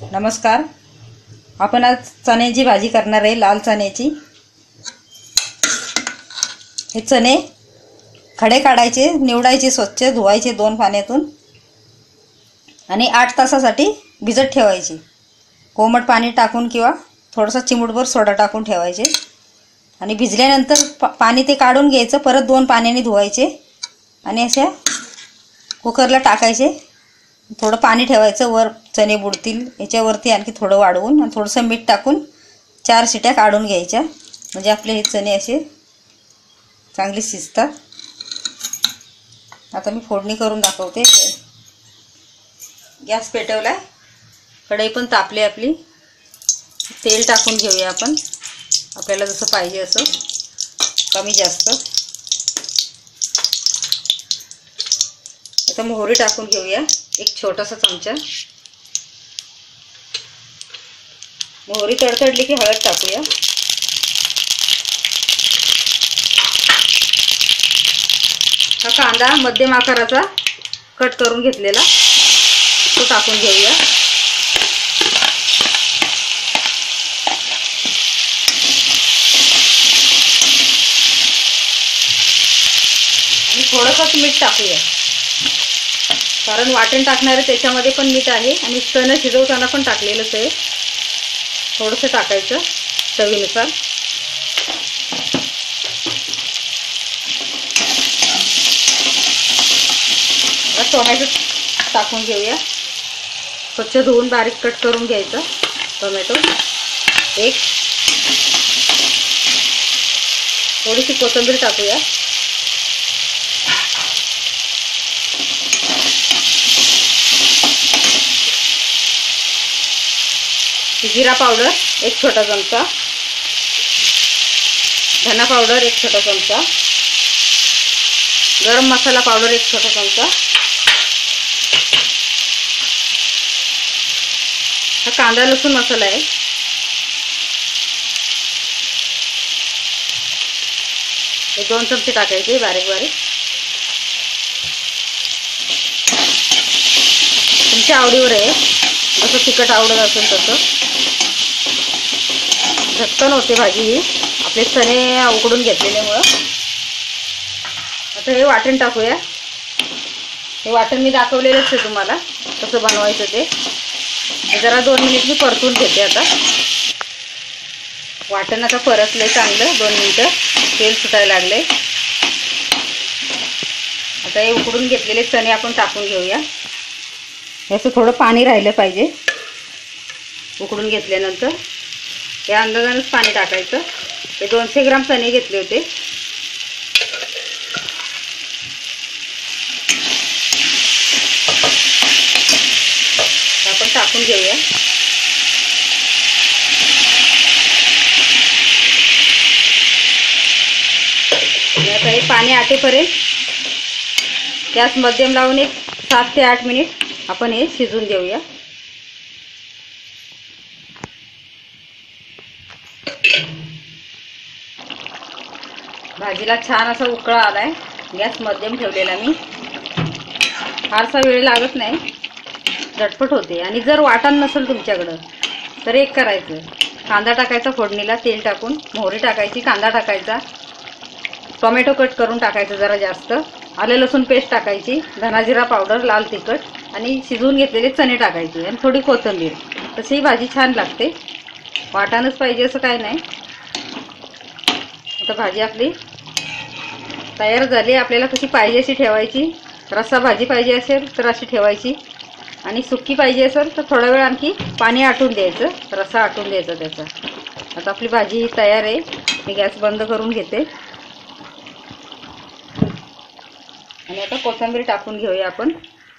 नमस्कार. आपण आज चण्याची भाजी करणार आहे, लाल चण्याची. हे चणे खडे काढायचे, निवडायचे, स्वच्छ धुवायचे 2 पाण्यातून आणि 8 तासासाठी भिजत ठेवायचे. कोमट पाणी टाकून किंवा थोडासा चिमूटभर सोडा टाकून ठेवायचे आणि भिजल्यानंतर पाणी ते काढून घ्यायचं. परत 2 पाण्याने धुवायचे आणि अशा कुकरला टाकायचे. थोडं पाणी ठेवायचं, वर चणे बुडतील. याच्यावरती आणखी थोडं वाढवून आणि थोडंसं मीठ टाकून 4 शिट्या काढून घ्यायच्या, म्हणजे आपले हे चणे असे चांगले शिजतात. आता मी फोडणी करून दाखवते. गॅस पेटवला, कढई पण तापली आपली. तेल टाकून घेऊया आपण, आपल्याला जसं पाहिजे असं, कमी जास्त. आता मोहरी टाकून घेऊया, एक छोटासा चमचा. मोहरी तडतडली की हळद टाकूया. हा कांदा मध्यम आकाराचा कट करून घेतलेला तो टाकून घेऊया. आणि थोडंसं मीठ टाकूया, कारण वाटण टाकणार आहे त्याच्यामध्ये पण मीठ आहे आणि चणे शिजवताना पण टाकलेलंच आहे. थोडंसं टाकायचं चवीनुसार. टोमॅटो टाकून घेऊया. स्वच्छ धुवून बारीक कट करून घ्यायचं टोमॅटो. एक थोडीशी कोथिंबीर टाकूया. जिरा पावडर 1 छोटा चमचा, धना पावडर 1 छोटा चमचा, गरम मसाला पावडर 1 छोटा चमचा. हा कांदा लसूण मसाला आहे. हे 2 चमचे टाकायचे बारीक बारीक. तुमच्या आवडीवर आहे, जसं तिखट आवडत असेल तसं. झटकन होते भाजी ही, आपले चणे उकडून घेतलेल्यामुळं. आता हे वाटण टाकूया. हे वाटण मी दाखवलेलंच आहे तुम्हाला कसं बनवायचं ते. जरा 2 मिनिट मी परतून घेते. आता वाटण आता परतलंय चांगलं. 2 मिनिटं तेल सुटायला लागले. आता हे उकडून घेतलेले चणे आपण टाकून घेऊया. याचं थोडं पाणी राहिलं पाहिजे उकडून घेतल्यानंतर. या अंदाजानेच पाणी टाकायचं. हे 200 ग्राम चणे घेतले होते. आपण टाकून घेऊया. आता हे पाणी आटेपर्यंत गॅस मध्यम लावून एक 7 ते 8 मिनिट आपण हे शिजून देऊया. भाजीला छान असा उकळा आलाय. गॅस मध्यम ठेवलेला मी. फारसा वेळ लागत नाही, झटपट होते. आणि जर वाटण नसेल तुमच्याकडं तर एक करायचं, कांदा टाकायचा फोडणीला तेल टाकून, मोहरी टाकायची, कांदा टाकायचा, टोमॅटो कट करून टाकायचं जरा जास्त, आलं लसूण पेस्ट टाकायची, धना जिरा पावडर, लाल तिखट आणि शिजवून घेतलेले चणे टाकायचे आणि थोडी कोथिंबीर. तशी ही भाजी छान लागते. वाटणच पाहिजे असं काही नाही. आता भाजी आपली तयार झाली. आपल्याला कशी पाहिजे अशी ठेवायची. रस्सा भाजी पाहिजे असेल तर अशी ठेवायची आणि सुक्की पाहिजे असेल तर थोडा वेळ आणखी पाणी आटून द्यायचं, रस्सा आटून द्यायचा त्याचा. आता आपली भाजी ही तयार आहे. मी गॅस बंद करून घेते आणि आता कोथिंबीर टाकून घेऊया आपण.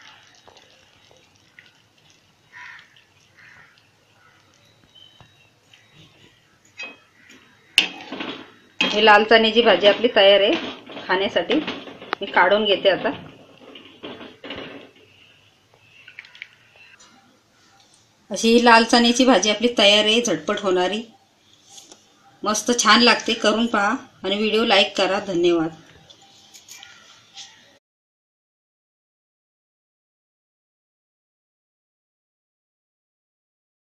ही लाल चण्याची भाजी आपली तयार आहे खाण्यासाठी. मी काढून घेते आता. अशी ही लाल चण्याची भाजी आपली तयार आहे, झटपट होणारी. मस्त छान लागते. करून पहा आणि व्हिडिओ लाईक करा. धन्यवाद.